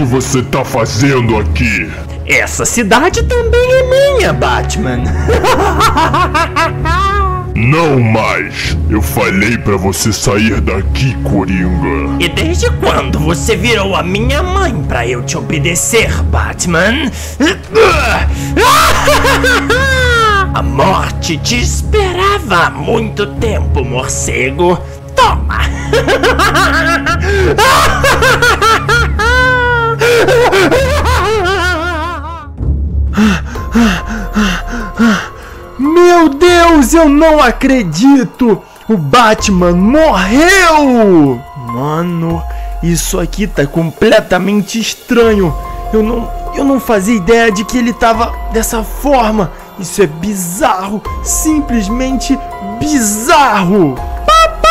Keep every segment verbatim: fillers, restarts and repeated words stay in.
você tá fazendo aqui? Essa cidade também é minha, Batman. Não mais! Eu falei pra você sair daqui, Coringa. E desde quando você virou a minha mãe pra eu te obedecer, Batman? A morte te esperava há muito tempo, morcego. Toma! Meu Deus, eu não acredito! O Batman morreu! Mano, isso aqui tá completamente estranho. Eu não, eu não fazia ideia de que ele tava dessa forma. Isso é bizarro, simplesmente bizarro. Papai!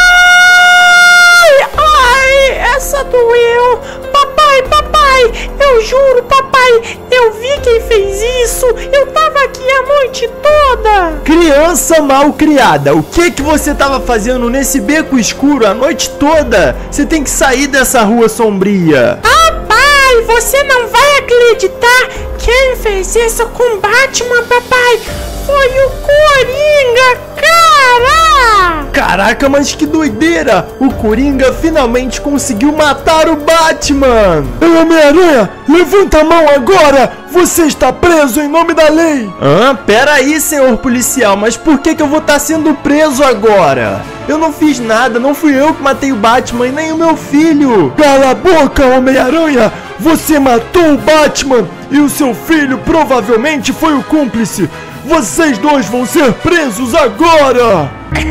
Ai, essa doeu. Papai, papai, eu juro, papai, eu vi quem fez isso. Eu tava aqui a noite toda. Criança mal criada, o que que você tava fazendo nesse beco escuro a noite toda? Você tem que sair dessa rua sombria. Papai, você não vai acreditar. Quem fez isso com Batman, papai? Foi o Coringa, cara! Caraca, mas que doideira! O Coringa finalmente conseguiu matar o Batman! Homem-Aranha, levanta a mão agora! Você está preso em nome da lei! Ah, pera aí, senhor policial, mas por que que eu vou estar sendo preso agora? Eu não fiz nada, não fui eu que matei o Batman e nem o meu filho! Cala a boca, Homem-Aranha! Você matou o Batman e o seu filho provavelmente foi o cúmplice! Vocês dois vão ser presos agora!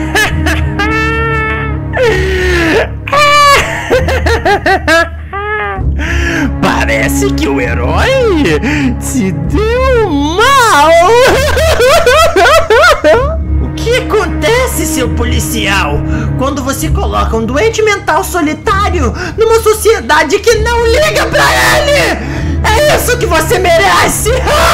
Parece que o herói se deu mal! O que acontece, seu policial, quando você coloca um doente mental solitário numa sociedade que não liga pra ele? É isso que você merece!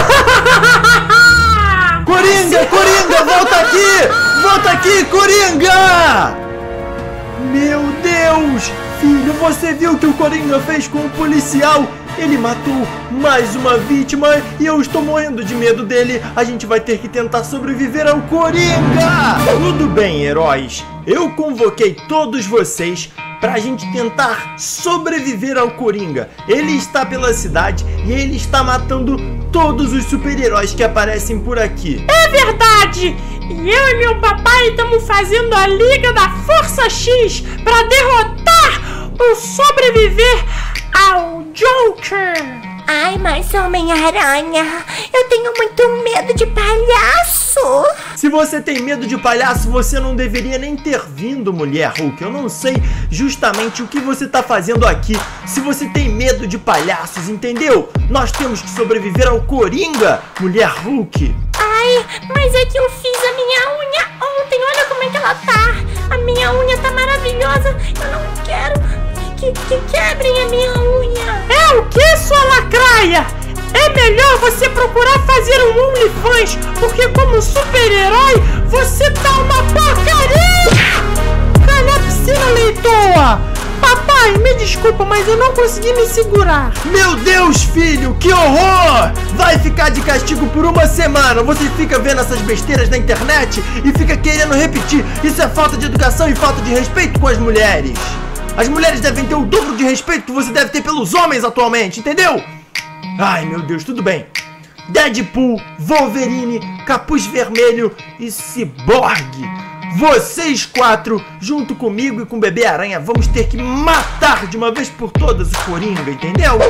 Coringa, Coringa, volta aqui! Volta aqui, Coringa! Meu Deus! Filho, você viu o que o Coringa fez com o policial? Ele matou mais uma vítima e eu estou morrendo de medo dele. A gente vai ter que tentar sobreviver ao Coringa! Tudo bem, heróis. Eu convoquei todos vocês pra gente tentar sobreviver ao Coringa. Ele está pela cidade e ele está matando todos os super-heróis que aparecem por aqui. É verdade! E eu e meu papai estamos fazendo a Liga da Força X pra derrotar ou sobreviver ao Joker. Ai, mas Homem-Aranha, eu tenho muito medo de palhaço. Se você tem medo de palhaço, você não deveria nem ter vindo, mulher Hulk. Eu não sei justamente o que você tá fazendo aqui. Se você tem medo de palhaços, entendeu? Nós temos que sobreviver ao Coringa, mulher Hulk. Ai, mas é que eu fiz a minha unha ontem. Olha como é que ela tá. A minha unha tá maravilhosa. Eu não quero que, que quebrem a minha unha. É o que, sua lacraia? É melhor você procurar fazer um OnlyFans, porque como super-herói, você tá uma porcaria! Calopsina leitoa! Papai, me desculpa, mas eu não consegui me segurar. Meu Deus, filho, que horror! Vai ficar de castigo por uma semana. Você fica vendo essas besteiras na internet e fica querendo repetir. Isso é falta de educação e falta de respeito com as mulheres. As mulheres devem ter o dobro de respeito que você deve ter pelos homens atualmente, entendeu? Ai, meu Deus, tudo bem. Deadpool, Wolverine, Capuz Vermelho e Cyborg. Vocês quatro, junto comigo e com o Bebê Aranha, vamos ter que matar de uma vez por todas o Coringa, entendeu?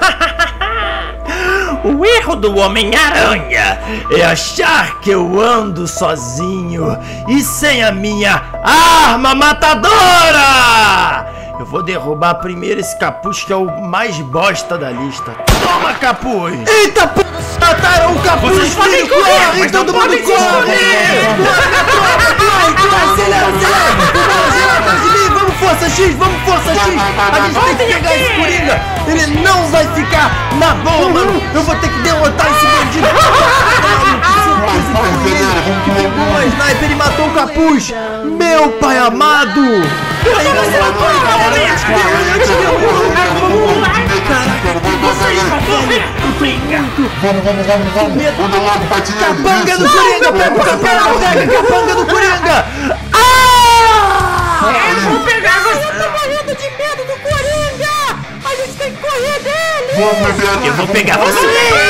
O erro do Homem-Aranha é achar que eu ando sozinho e sem a minha arma matadora! Eu vou derrubar primeiro esse capuz, que é o mais bosta da lista. Toma, capuz! Eita, p... mataram o capuz! Vocês podem correr, mas todo mundo corre! Acelera, acelera! Vamos, Força X, vamos, Força X! A gente tem que pegar esse Coringa! Ele não vai ficar na boa, mano! Eu vou ter que derrotar esse bandido! Que pegou uma sniper e matou o capuz! Meu pai amado! Aí, você matou ele, cara! Caraca, medo. Vamos, vamos, vamos, vamos. medo. Anda logo, bate nele. Capanga Isso. do Coringa, pega o capanga, pega a capanga do Coringa. Ah! Eu vou pegar você. Eu tô morrendo de medo do Coringa! A gente tem que correr dele! Vamos, Bebeto. Eu vou pegar você.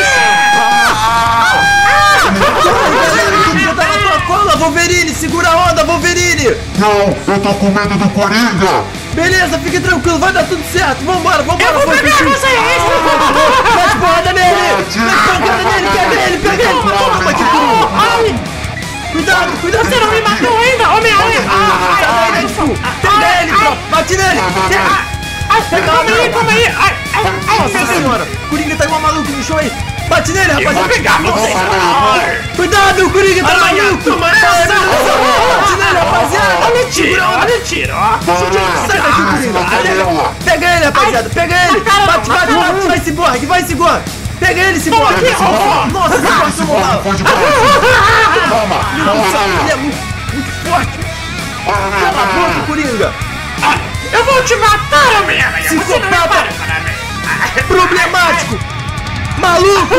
Coringa tá na tua cola, Wolverine, segura a onda, Wolverine. Não, eu tô com medo do Coringa. Beleza, fique tranquilo, vai dar tudo certo. Vambora, vambora. Eu vou pegar Wolverine. você. Mete porrada nele! Mete pancada nele! Pega ele! Pega ele! Toma aqui, Coringa! Ai, Cuidado! Cuidado! você não me matou ainda, Homem-Aranha. Ai, Sai daí, Deadpool! Pega ele, bro! Bate nele! ai, calma aí, calma aí. Ai, ai, ai, Nossa senhora! Coringa tá igual maluco no show aí! Bate nele, eu vou rapaziada! pegar você. Cuidado, o Coringa tá Toma aí, maluco! toma Bate essa. nele, rapaziada! Olha o tiro, olha o tiro. Sai daqui, Coringa! Pega- Pega ele, rapaziada! Pega ele! Bate, bate, bate! Vai, Cyborg! Vai, Cyborg! Pega ele, Cyborg! Aqui, ó. Nossa, Cyborg, Esse tomou bolo mal! foi de bola. Toma, toma, Ele é muito, muito forte! Cala a boca, Coringa! Eu vou te matar, Homem-Aranha. Você não me Psicopata. para, para. Problemático! Maluco!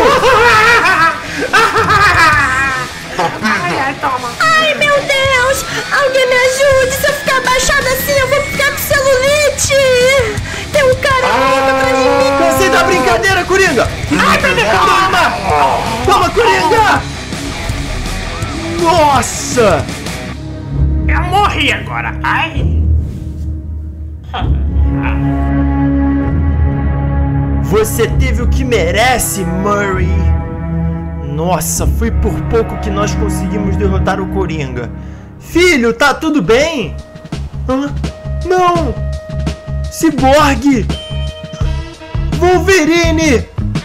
Ai, ai, toma. Ai, meu Deus! Alguém me ajude! Se eu ficar abaixada assim, eu vou ficar com celulite! Tem um cara correndo atrás de mim! Cansei da brincadeira, Coringa! Ai, meu Deus. Toma! Toma, Coringa! Nossa! Eu morri agora. Ai. Você teve o que merece, Murray! Nossa, foi por pouco que nós conseguimos derrotar o Coringa. Filho, tá tudo bem? Hã? Não! Cyborg! Wolverine!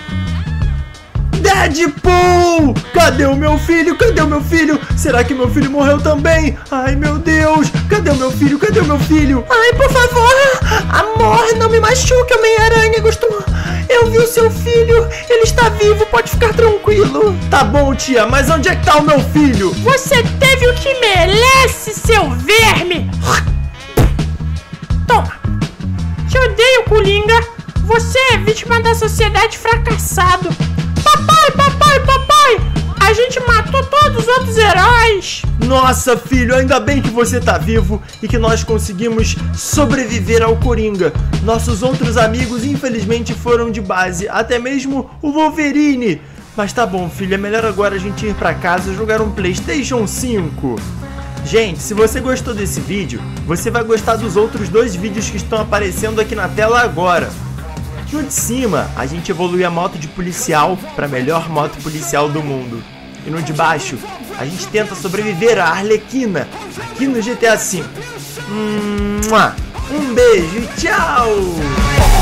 Deadpool! Cadê o meu filho? Cadê o meu filho? Será que meu filho morreu também? Ai, meu Deus! Cadê o meu filho? Cadê o meu filho? Ai, por favor! Amor, não me machuque, Homem-Aranha! Gostou? Eu vi o seu filho! Ele está vivo, pode ficar tranquilo! Tá bom, tia, mas onde é que tá o meu filho? Você teve o que merece, seu verme. Toma. Te odeio, Coringa. Você é vítima da sociedade fracassado. Papai, papai, papai. A gente matou todos os outros heróis. Nossa, filho, ainda bem que você tá vivo e que nós conseguimos sobreviver ao Coringa. Nossos outros amigos, infelizmente, foram de base, até mesmo o Wolverine. Mas tá bom, filho, é melhor agora a gente ir pra casa e jogar um PlayStation cinco. Gente, se você gostou desse vídeo, você vai gostar dos outros dois vídeos que estão aparecendo aqui na tela agora. No de cima, a gente evolui a moto de policial para a melhor moto policial do mundo. E no de baixo, a gente tenta sobreviver à Arlequina, aqui no G T A cinco. Um beijo e tchau!